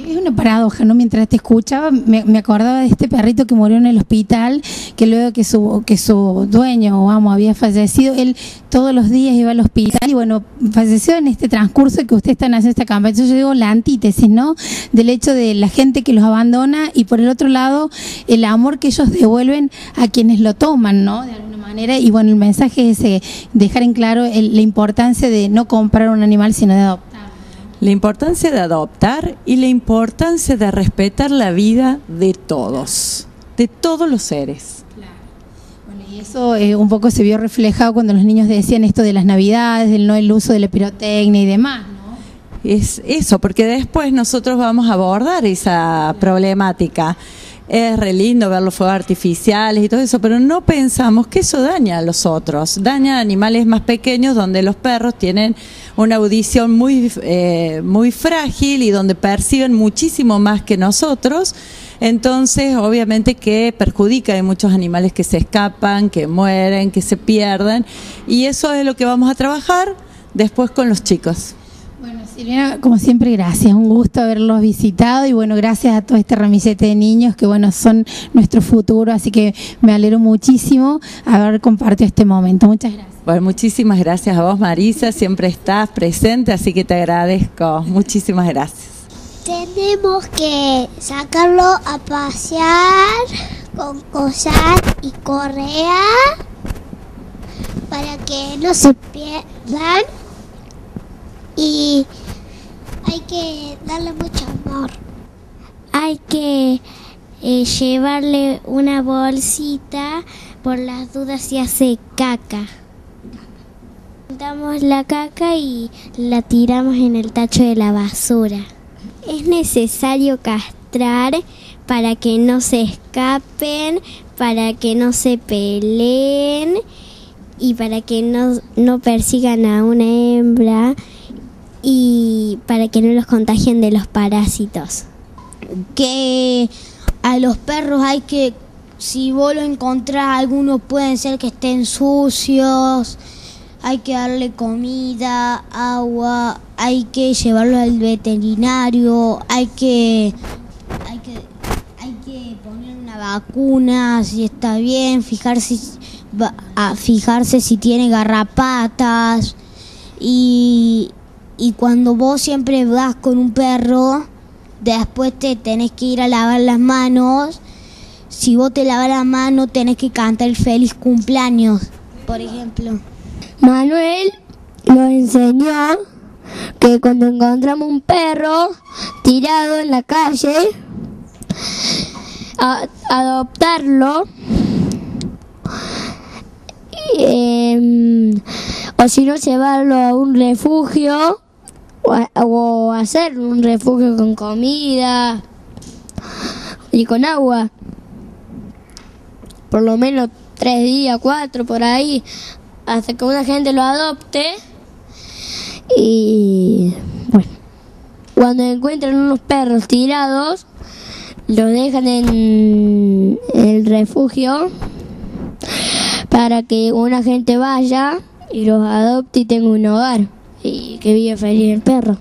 Es una paradoja, ¿no? Mientras te escuchaba, me acordaba de este perrito que murió en el hospital, que luego que su dueño o amo había fallecido, él todos los días iba al hospital y bueno, falleció en este transcurso que ustedes están haciendo esta campaña. Entonces yo digo la antítesis, ¿no? Del hecho de la gente que los abandona y por el otro lado, el amor que ellos devuelven a quienes lo toman, ¿no? De alguna manera. Y bueno, el mensaje es dejar en claro la importancia de no comprar un animal, sino de adoptar. La importancia de adoptar y la importancia de respetar la vida de todos los seres. Claro. Bueno, y eso un poco se vio reflejado cuando los niños decían esto de las navidades, el uso de la pirotecnia y demás, ¿no? Es eso, porque después nosotros vamos a abordar esa problemática. Es re lindo ver los fuegos artificiales y todo eso, pero no pensamos que eso daña a los otros, daña a animales más pequeños donde los perros tienen una audición muy frágil y donde perciben muchísimo más que nosotros, entonces obviamente que perjudica, hay muchos animales que se escapan, que mueren, que se pierden y eso es lo que vamos a trabajar después con los chicos. Bueno, Silvina, como siempre, gracias, un gusto haberlos visitado y bueno, gracias a todo este ramillete de niños que bueno, son nuestro futuro, así que me alegro muchísimo haber compartido este momento. Muchas gracias. Bueno, muchísimas gracias a vos, Marisa, siempre estás presente, así que te agradezco, muchísimas gracias. Tenemos que sacarlo a pasear con collar y correa para que no se pierdan. Y hay que darle mucho amor. Hay que llevarle una bolsita por las dudas si hace caca. Juntamos la caca y la tiramos en el tacho de la basura. Es necesario castrar para que no se escapen, para que no se peleen y para que no persigan a una hembra. Y para que no los contagien de los parásitos. Que a los perros hay que, si vos lo encontrás, algunos pueden ser que estén sucios, hay que darle comida, agua, hay que llevarlo al veterinario, hay que poner una vacuna si está bien, fijarse si tiene garrapatas y cuando vos siempre vas con un perro, después te tenés que ir a lavar las manos. Si vos te lavas las manos, tenés que cantar el feliz cumpleaños, por ejemplo. Manuel nos enseñó que cuando encontramos un perro tirado en la calle, adoptarlo, o si no, llevarlo a un refugio o hacer un refugio con comida y con agua, por lo menos 3 días, 4 por ahí, hasta que una gente lo adopte. Y bueno, cuando encuentran unos perros tirados, los dejan en el refugio para que una gente vaya y los adopte y tenga un hogar y que viva feliz el perro.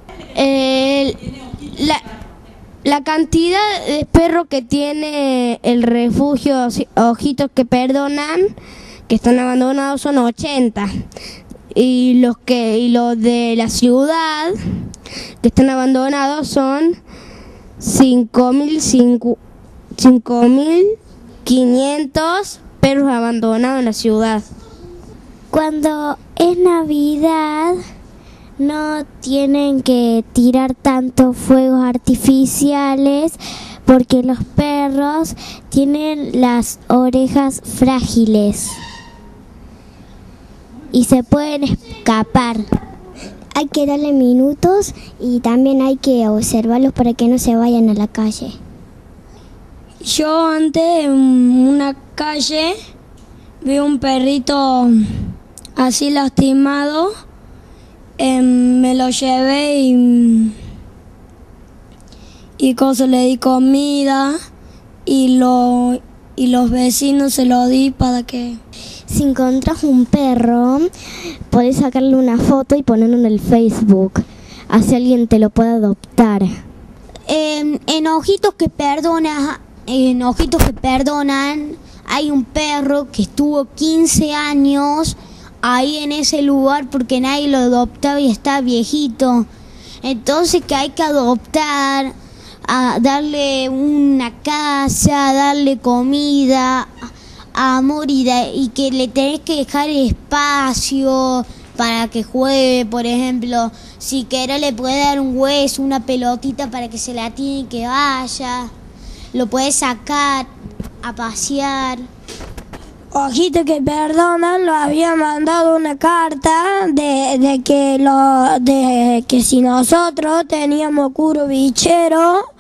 La cantidad de perros que tiene el refugio Ojitos que Perdonan, que están abandonados, son 80. Y los de la ciudad que están abandonados son 5.500 perros abandonados en la ciudad. Cuando es Navidad no tienen que tirar tantos fuegos artificiales porque los perros tienen las orejas frágiles y se pueden escapar. Hay que darle minutos y también hay que observarlos para que no se vayan a la calle. Yo antes en una calle vi un perrito así lastimado, me lo llevé y le di comida y los vecinos se lo di para que... Si encontrás un perro, podés sacarle una foto y ponerlo en el Facebook, así alguien te lo puede adoptar. En Ojitos que Perdonan, hay un perro que estuvo 15 años ahí en ese lugar porque nadie lo adoptaba y está viejito. Entonces que hay que adoptar, a darle una casa, darle comida, amor y que le tenés que dejar espacio para que juegue, por ejemplo. Si querés le puedes dar un hueso, una pelotita para que se la tire y que vaya. Lo puedes sacar a pasear. Ojitos que Perdonan lo había mandado una carta de que si nosotros teníamos curo bichero